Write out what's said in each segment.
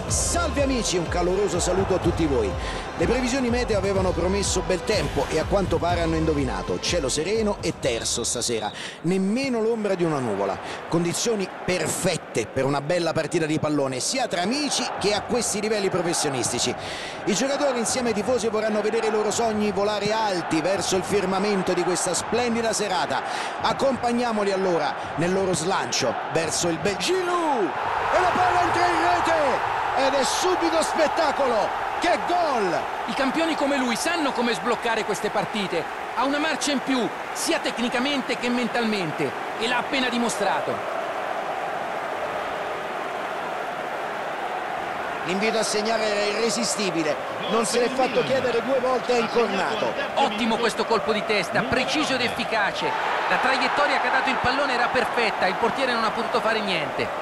Salve amici, un caloroso saluto a tutti voi. Le previsioni meteo avevano promesso bel tempo e a quanto pare hanno indovinato. Cielo sereno e terso stasera, nemmeno l'ombra di una nuvola. Condizioni perfette per una bella partita di pallone, sia tra amici che a questi livelli professionistici. I giocatori insieme ai tifosi vorranno vedere i loro sogni volare alti verso il firmamento di questa splendida serata. Accompagniamoli allora nel loro slancio verso il bel Giroud e la palla entra in rete! Ed è subito spettacolo! Che gol! I campioni come lui sanno come sbloccare queste partite. Ha una marcia in più, sia tecnicamente che mentalmente, e l'ha appena dimostrato. L'invito a segnare era irresistibile. Non se l'è fatto chiedere 2 volte, ha incornato. Ottimo questo colpo di testa, preciso ed efficace. La traiettoria che ha dato il pallone era perfetta, il portiere non ha potuto fare niente.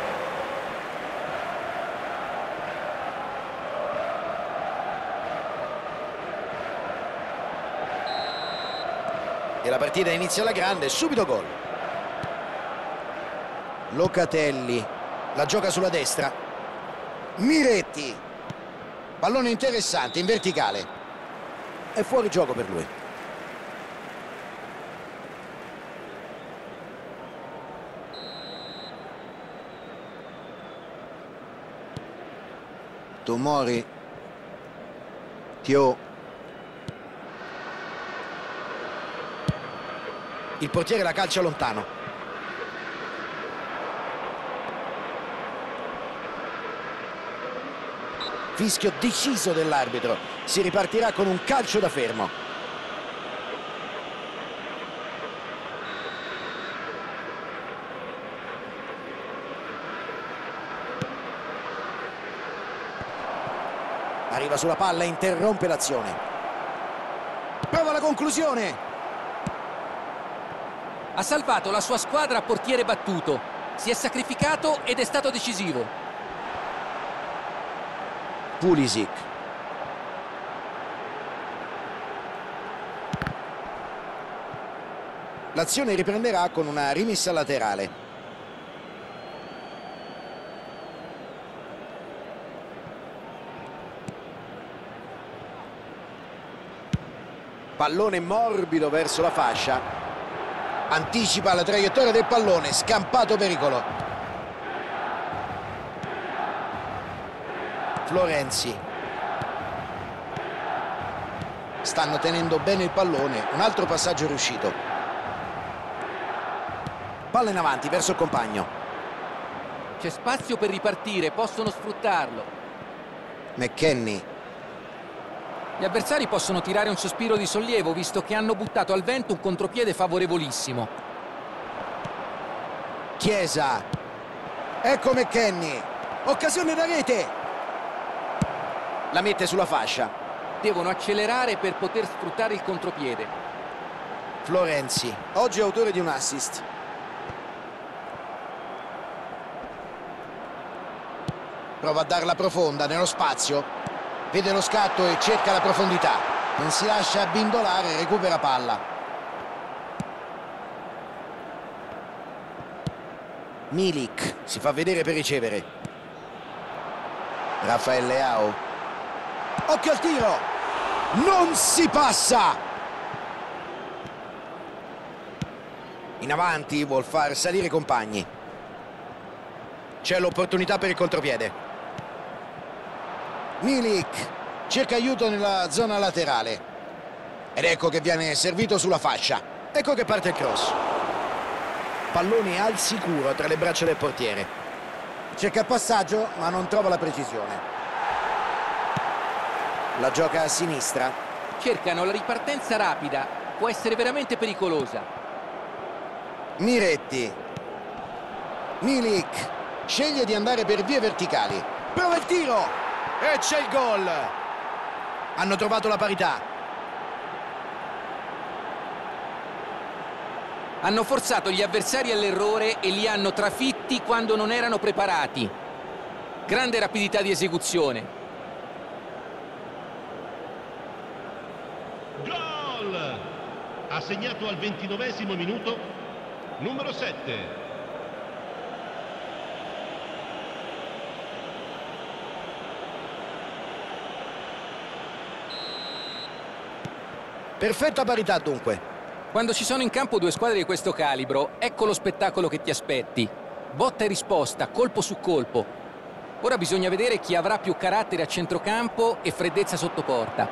E la partita inizia alla grande, subito gol. Locatelli la gioca sulla destra. Miretti, pallone interessante in verticale, è fuori gioco per lui. Tomori, Thio. Il portiere la calcia lontano. Fischio deciso dell'arbitro. Si ripartirà con un calcio da fermo. Arriva sulla palla e interrompe l'azione. Prova la conclusione. Ha salvato la sua squadra a portiere battuto, si è sacrificato ed è stato decisivo. Pulisic. L'azione riprenderà con una rimessa laterale. Pallone morbido verso la fascia. Anticipa la traiettoria del pallone, scampato pericolo. Florenzi. Stanno tenendo bene il pallone, un altro passaggio riuscito. Palla in avanti verso il compagno. C'è spazio per ripartire, possono sfruttarlo. McKennie. Gli avversari possono tirare un sospiro di sollievo visto che hanno buttato al vento un contropiede favorevolissimo. Chiesa. Ecco McKennie. Occasione da rete. La mette sulla fascia. Devono accelerare per poter sfruttare il contropiede. Florenzi, oggi è autore di un assist. Prova a darla profonda nello spazio. Vede lo scatto e cerca la profondità. Non si lascia abbindolare, recupera palla. Milik si fa vedere per ricevere. Rafael Leao. Occhio al tiro. Non si passa. In avanti, vuol far salire i compagni. C'è l'opportunità per il contropiede. Milik cerca aiuto nella zona laterale ed ecco che viene servito sulla fascia. Ecco che parte il cross. Pallone al sicuro tra le braccia del portiere. Cerca il passaggio ma non trova la precisione. La gioca a sinistra. Cercano la ripartenza rapida, può essere veramente pericolosa. Miretti. Milik sceglie di andare per vie verticali. Prova il tiro. E c'è il gol. Hanno trovato la parità. Hanno forzato gli avversari all'errore e li hanno trafitti quando non erano preparati. Grande rapidità di esecuzione. Gol! Ha segnato al 29esimo minuto numero 7. Perfetta parità dunque. Quando ci sono in campo due squadre di questo calibro, ecco lo spettacolo che ti aspetti. Botta e risposta, colpo su colpo. Ora bisogna vedere chi avrà più carattere a centrocampo e freddezza sotto porta.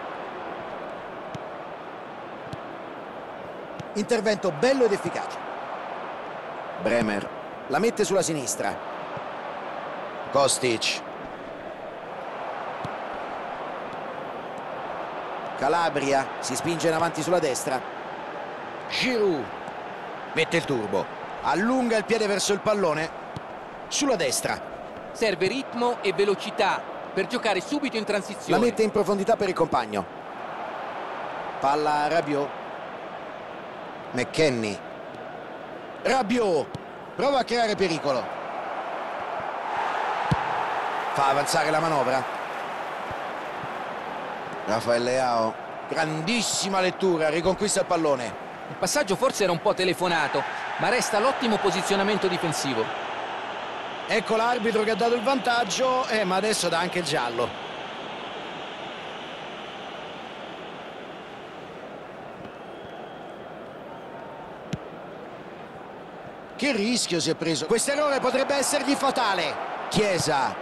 Intervento bello ed efficace. Bremer la mette sulla sinistra. Kostic. Calabria si spinge in avanti sulla destra. Giroud mette il turbo, allunga il piede verso il pallone sulla destra. Serve ritmo e velocità per giocare subito in transizione. La mette in profondità per il compagno. Palla a Rabiot. McKennie. Rabiot prova a creare pericolo. Fa avanzare la manovra. Rafael Leao, grandissima lettura, riconquista il pallone. Il passaggio forse era un po' telefonato, ma resta l'ottimo posizionamento difensivo. Ecco l'arbitro che ha dato il vantaggio, ma adesso dà anche il giallo. Che rischio si è preso. Questo errore potrebbe essergli fatale. Chiesa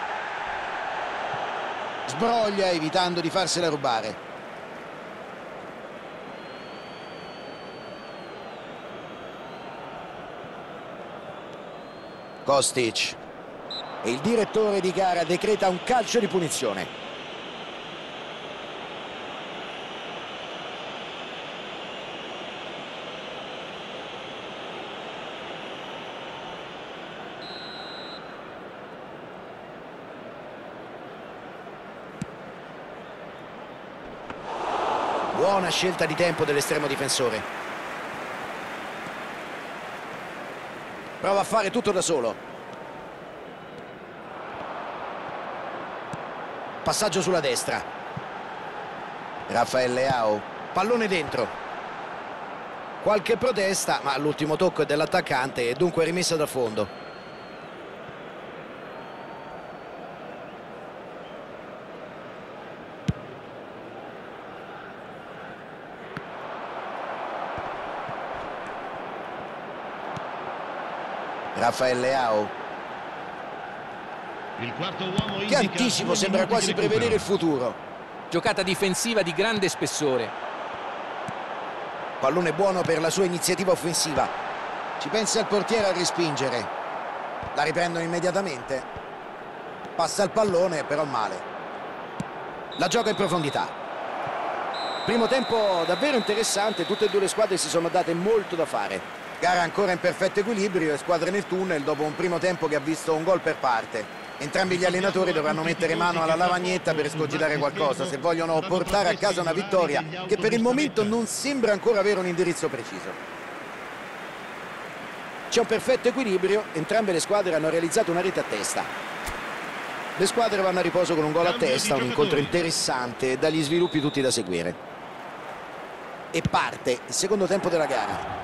sbroglia evitando di farsela rubare. Kostic. E il direttore di gara decreta un calcio di punizione. Buona scelta di tempo dell'estremo difensore. Prova a fare tutto da solo. Passaggio sulla destra. Rafael Leao. Pallone dentro. Qualche protesta, ma l'ultimo tocco è dell'attaccante e dunque rimessa da fondo. Rafael Leao. Il quarto uomo Che anticipo, sembra quasi prevedere il futuro. Giocata difensiva di grande spessore. Pallone buono per la sua iniziativa offensiva. Ci pensa il portiere a respingere. La riprendono immediatamente. Passa il pallone, però male. La gioca in profondità. Primo tempo davvero interessante, tutte e due le squadre si sono date molto da fare. Gara ancora in perfetto equilibrio e squadre nel tunnel dopo un primo tempo che ha visto un gol per parte. Entrambi gli allenatori dovranno mettere mano alla lavagnetta per escogitare qualcosa se vogliono portare a casa una vittoria che per il momento non sembra ancora avere un indirizzo preciso. C'è un perfetto equilibrio, entrambe le squadre hanno realizzato una rete a testa. Le squadre vanno a riposo con un gol a testa, un incontro interessante e dagli sviluppi tutti da seguire. E parte il secondo tempo della gara.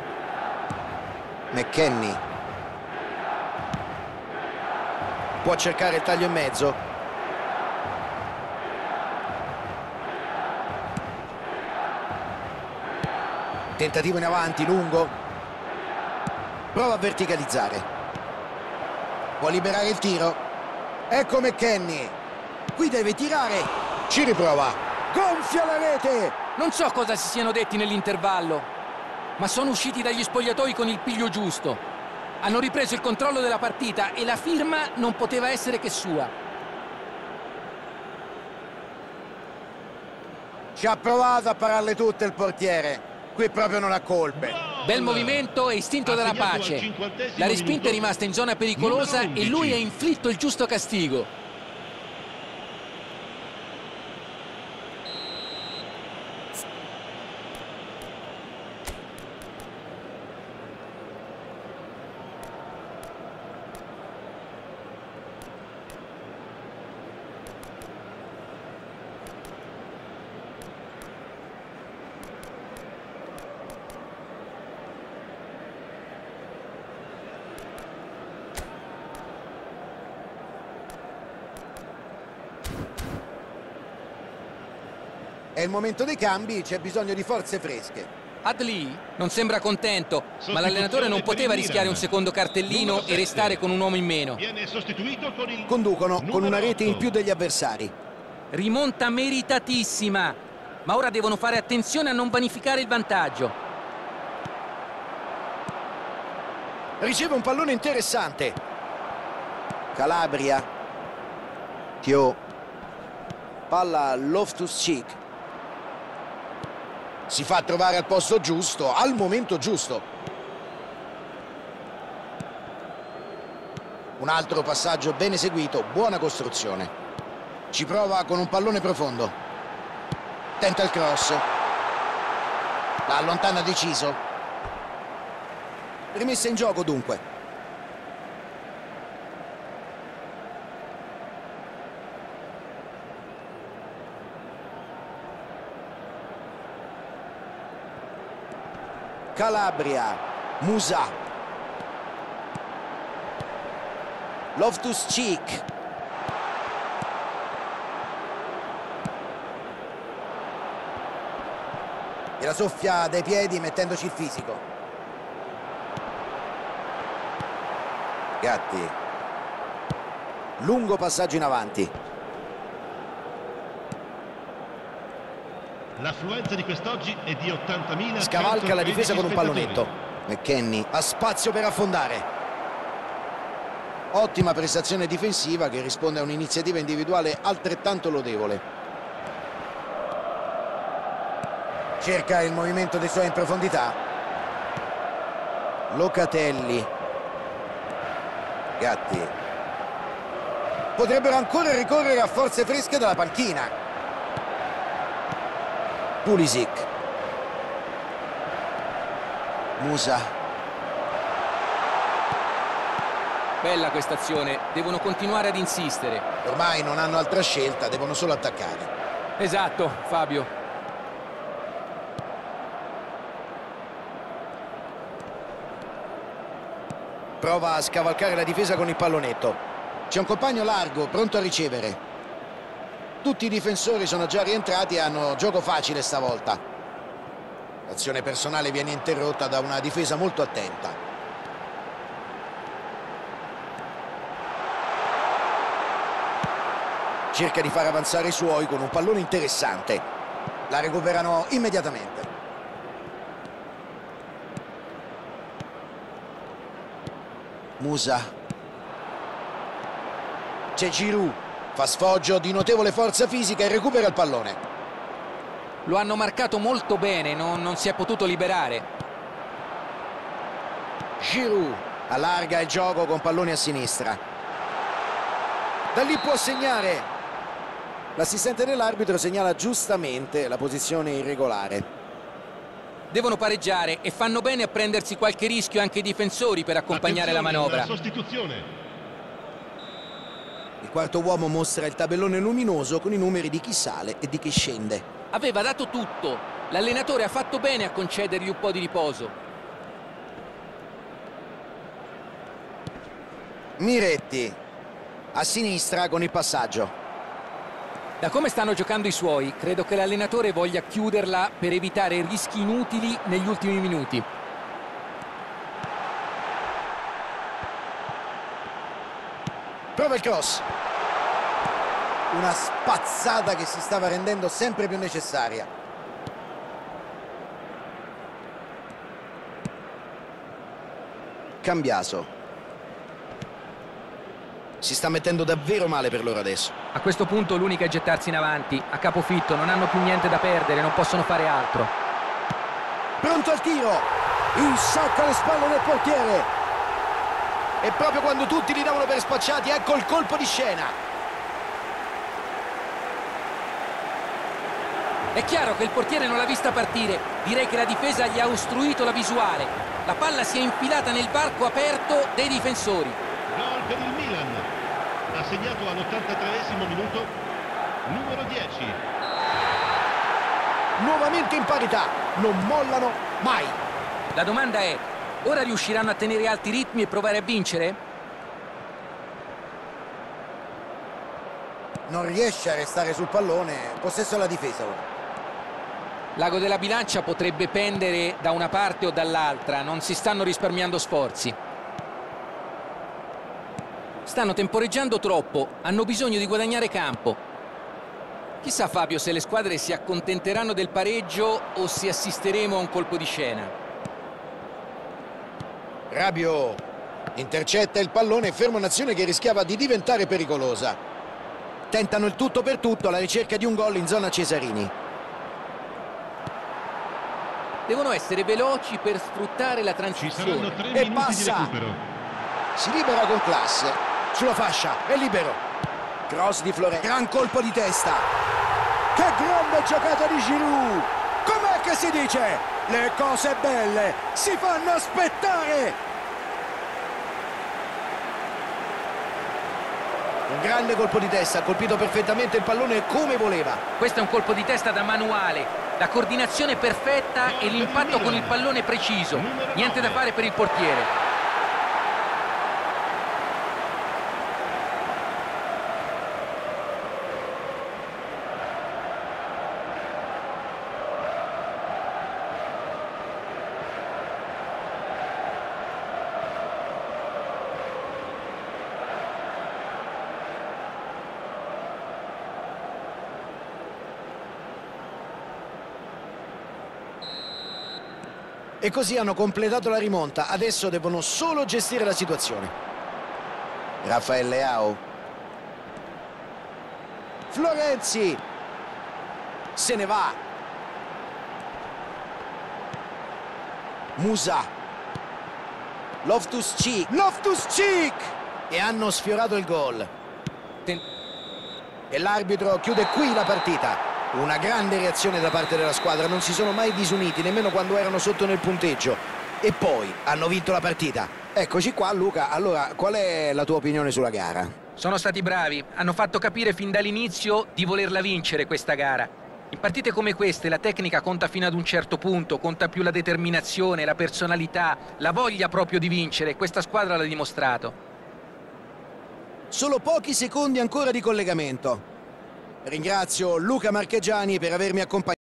McKennie può cercare il taglio in mezzo. Tentativo in avanti, lungo. Prova a verticalizzare. Può liberare il tiro. Ecco McKennie. Qui deve tirare. Ci riprova. Gonfia la rete. Non so cosa si siano detti nell'intervallo, ma sono usciti dagli spogliatoi con il piglio giusto. Hanno ripreso il controllo della partita e la firma non poteva essere che sua. Ci ha provato a pararle tutte il portiere. Qui proprio non ha colpe. Bel movimento e istinto della pace. La respinta è rimasta in zona pericolosa e lui ha inflitto il giusto castigo. È il momento dei cambi, c'è bisogno di forze fresche. Adli non sembra contento, ma l'allenatore non poteva rischiare un secondo cartellino e restare con un uomo in meno. Viene sostituito con il Conducono con una rete in 8. più degli avversari. Rimonta meritatissima, ma ora devono fare attenzione a non vanificare il vantaggio. Riceve un pallone interessante. Calabria. Thio. Palla Loftus-Cheek. Si fa trovare al posto giusto, al momento giusto. Un altro passaggio ben eseguito, buona costruzione. Ci prova con un pallone profondo. Tenta il cross. La allontana deciso. Rimessa in gioco dunque. Calabria, Musa, Loftus-Cheek, e la soffia dai piedi mettendoci il fisico. Gatti, lungo passaggio in avanti. L'affluenza di quest'oggi è di 80.000. Scavalca la difesa con un pallonetto. spettatori. McKennie ha spazio per affondare. Ottima prestazione difensiva che risponde a un'iniziativa individuale altrettanto lodevole. Cerca il movimento dei suoi in profondità. Locatelli. Gatti. Potrebbero ancora ricorrere a forze fresche dalla panchina. Pulisic. Musa. Bella questa azione, devono continuare ad insistere. Ormai non hanno altra scelta, devono solo attaccare. Esatto, Fabio. Prova a scavalcare la difesa con il pallonetto. C'è un compagno largo, pronto a ricevere. Tutti i difensori sono già rientrati e hanno gioco facile stavolta. L'azione personale viene interrotta da una difesa molto attenta. Cerca di far avanzare i suoi con un pallone interessante. La recuperano immediatamente. Musa. C'è Giroud. Fa sfoggio di notevole forza fisica e recupera il pallone. Lo hanno marcato molto bene, non si è potuto liberare. Giroud allarga il gioco con pallone a sinistra. Da lì può segnare. L'assistente dell'arbitro segnala giustamente la posizione irregolare. Devono pareggiare e fanno bene a prendersi qualche rischio anche i difensori per accompagnare la Attenzione, manovra. una sostituzione. Il quarto uomo mostra il tabellone luminoso con i numeri di chi sale e di chi scende. Aveva dato tutto. L'allenatore ha fatto bene a concedergli un po' di riposo. Miretti a sinistra con il passaggio. Da come stanno giocando i suoi, credo che l'allenatore voglia chiuderla per evitare rischi inutili negli ultimi minuti. Prova il cross. Una spazzata che si stava rendendo sempre più necessaria. Cambiaso. Si sta mettendo davvero male per loro adesso. A questo punto l'unica è gettarsi in avanti. A capofitto, non hanno più niente da perdere, non possono fare altro. Pronto al tiro. Insacca le spalle del portiere. E proprio quando tutti li davano per spacciati, ecco il colpo di scena. È chiaro che il portiere non l'ha vista partire. Direi che la difesa gli ha ostruito la visuale. La palla si è infilata nel varco aperto dei difensori. Gol per il Milan. Ha segnato all'83esimo minuto numero 10. Nuovamente in parità. Non mollano mai. La domanda è: ora riusciranno a tenere alti i ritmi e provare a vincere? Non riesce a restare sul pallone. Possesso alla difesa ora. L'ago della bilancia potrebbe pendere da una parte o dall'altra, non si stanno risparmiando sforzi. Stanno temporeggiando troppo, hanno bisogno di guadagnare campo. Chissà, Fabio, se le squadre si accontenteranno del pareggio o se assisteremo a un colpo di scena. Rabiot intercetta il pallone e ferma un'azione che rischiava di diventare pericolosa. Tentano il tutto per tutto alla ricerca di un gol in zona Cesarini. Devono essere veloci per sfruttare la Ci saranno transizione. 3 E minuti passa. di recupero. Si libera con classe. Sulla fascia, è libero. Cross di Florent. Gran colpo di testa. Che grande giocata di Giroud. Com'è che si dice? Le cose belle si fanno aspettare. Un grande colpo di testa, ha colpito perfettamente il pallone come voleva. Questo è un colpo di testa da manuale, la coordinazione perfetta e l'impatto con il pallone preciso. Niente da fare per il portiere. E così hanno completato la rimonta, adesso devono solo gestire la situazione. Rafael Leao. Florenzi. Se ne va. Musa. Loftus-Cheek. E hanno sfiorato il gol. E l'arbitro chiude qui la partita. Una grande reazione da parte della squadra, non si sono mai disuniti nemmeno quando erano sotto nel punteggio e poi hanno vinto la partita. Eccoci qua, Luca. Allora, qual è la tua opinione sulla gara? Sono stati bravi, hanno fatto capire fin dall'inizio di volerla vincere questa gara. In partite come queste la tecnica conta fino ad un certo punto, conta più la determinazione, la personalità, la voglia proprio di vincere. Questa squadra l'ha dimostrato. Solo pochi secondi ancora di collegamento. Ringrazio Luca Marchegiani per avermi accompagnato.